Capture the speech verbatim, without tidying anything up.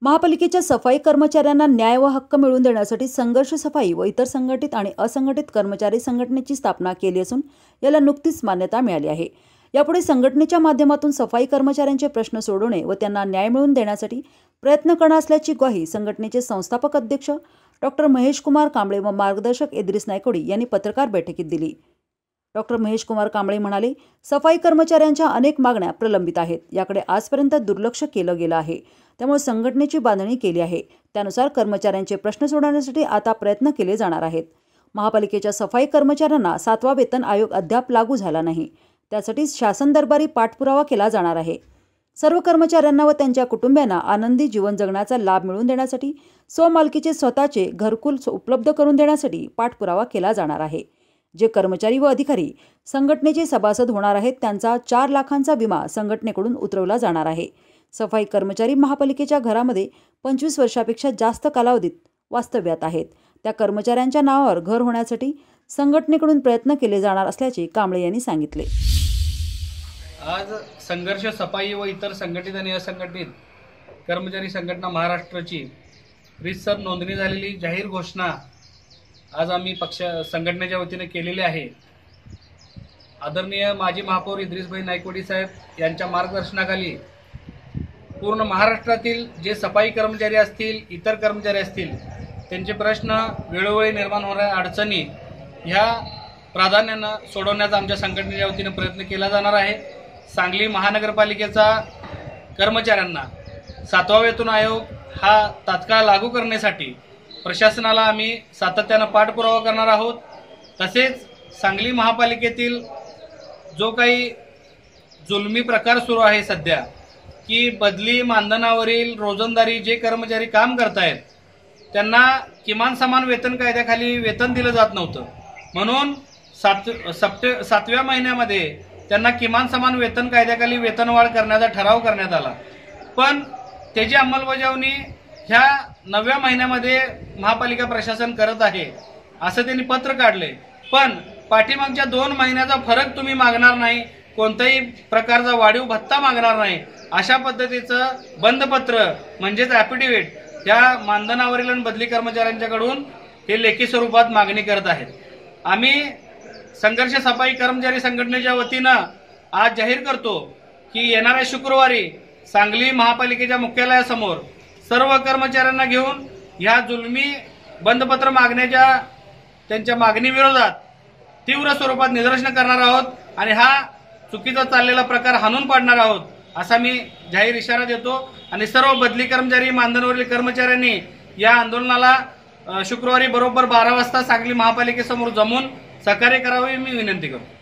महापालिकेच्या सफाई कर्मचाऱ्यांना न्याय व हक्क मिळवून देण्यासाठी संघर्ष सफाई व इतर संघटित आणि असंघटित कर्मचारी संघटनेची स्थापना केली असून याला नुकतीच मान्यता मिळाली आहे। यापुढे संघटनेच्या माध्यमातून सफाई कर्मचाऱ्यांचे प्रश्न सोडवणे व त्यांना न्याय मिळवून देण्यासाठी प्रयत्न करणार असल्याची ग्वाही संघटनेचे संस्थापक अध्यक्ष डॉक्टर महेश कुमार कांबळे व मार्गदर्शक इद्रिस नायकोडी यांनी पत्रकार बैठकीत दिली। डॉक्टर महेश कुमार कांबळे म्हणाले, सफाई कर्मचाऱ्यांच्या अनेक मागण्या प्रलंबित आहेत, याकडे आजपर्यंत दुर्लक्ष केलं गेलं आहे, त्यामुळे संघटनेची बांधणी केली आहे। त्यानुसार कर्मचाऱ्यांचे प्रश्न सोडवण्यासाठी आता प्रयत्न केले जाणार आहेत। महापालिकेच्या सफाई कर्मचाऱ्यांना सातवा वेतन आयोग अद्याप लागू झाला नाही, त्यासाठी शासन दरबारी पाठपुरावा केला जाणार आहे। सर्व कर्मचाऱ्यांना व त्यांच्या कुटुंबियांना आनंदी जीवन जगण्याचा लाभ मिळवून देण्यासाठी स्वमालकीचे स्वतःचे घरकुल उपलब्ध करून देण्यासाठी पाठपुरावा केला जाणार आहे। जे कर्मचारी व अधिकारी संघटनेचे सभासद होणार आहेत त्यांचा चार लाखांचा विमा संघटनेकडून उतरवला जाणार आहे। सफाई कर्मचारी महापालिकेच्या घरामध्ये पंचवीस वर्षापेक्षा जास्त कालावधीत वास्तव्यात आहेत, त्या कर्मचाऱ्यांच्या नावावर घर होण्यासाठी संघटनेकडून प्रयत्न केले जाणार असल्याचे कांबळे यांनी सांगितले। आज संघर्ष सफाई व इतर संघटित आणि असंघटित कर्मचारी संघटना महाराष्ट्राची रीतसर नोंदणी झालेली जाहीर घोषणा आज आम्ही पक्ष संघटनेच्या वतीने केलेली आहे। आदरणीय माजी महापौर इद्रिसभाई नायकोडी साहेब यांच्या मार्गदर्शनाखाली पूर्ण महाराष्ट्रातील जे सफाई कर्मचारी असतील, इतर कर्मचारी असतील, त्यांचे प्रश्न वेळोवेळी निर्माण होणाऱ्या अडचणी ह्या प्राधान्यानं सोडवण्याचा आमच्या संघटनेच्या वतीने प्रयत्न केला जाणार आहे। सांगली महानगरपालिकेचा कर्मचाऱ्यांना सातवा वेतन आयोग हा तात्काळ लागू करण्यासाठी प्रशासनाला आम्ही सातत्यानं पाठपुरावा करणार आहोत। तसेच सांगली महापालिकेतील जो काही जुलमी प्रकार सुरू आहे सध्या, की बदली मानधनावरील रोजंदारी जे कर्मचारी काम करतायत त्यांना किमान समान वेतन कायद्याखाली वेतन दिलं जात नव्हतं, म्हणून सात सप्टे सातव्या महिन्यामध्ये त्यांना किमान समान वेतन कायद्याखाली वेतनवाढ करण्याचा ठराव करण्यात आला। पण त्याची अंमलबजावणी ह्या नवव्या महिन्यामध्ये महापालिका प्रशासन करत आहे असं त्यांनी पत्र काढले, पण पाठीमागच्या दोन महिन्याचा फरक तुम्ही मागणार नाही, कोणत्याही प्रकारचा वाढीव भत्ता मागणार नाही, अशा पद्धतीचं बंदपत्र म्हणजेच ॲफिडेव्हिट या मानधनावरील आणि बदली कर्मचाऱ्यांच्याकडून हे लेखी स्वरूपात मागणी करत आहेत। आम्ही संघर्ष सफाई कर्मचारी संघटनेच्या वतीनं आज जाहीर करतो की येणाऱ्या शुक्रवारी सांगली महापालिकेच्या मुख्यालयासमोर सर्व कर्मचाऱ्यांना घेऊन ह्या जुलमी बंदपत्र मागण्याच्या त्यांच्या मागणी विरोधात तीव्र स्वरूपात निदर्शन करणार आहोत आणि हा चुकीचा चाललेला प्रकार हाणून पाडणार आहोत असा मी जाहीर इशारा देतो। आणि सर्व बदली कर्मचारी मानधनावरील कर्मचाऱ्यांनी या आंदोलनाला शुक्रवारी बरोबर बारा वाजता सांगली महापालिकेसमोर जमून सहकार्य करावे मी विनंती करतो।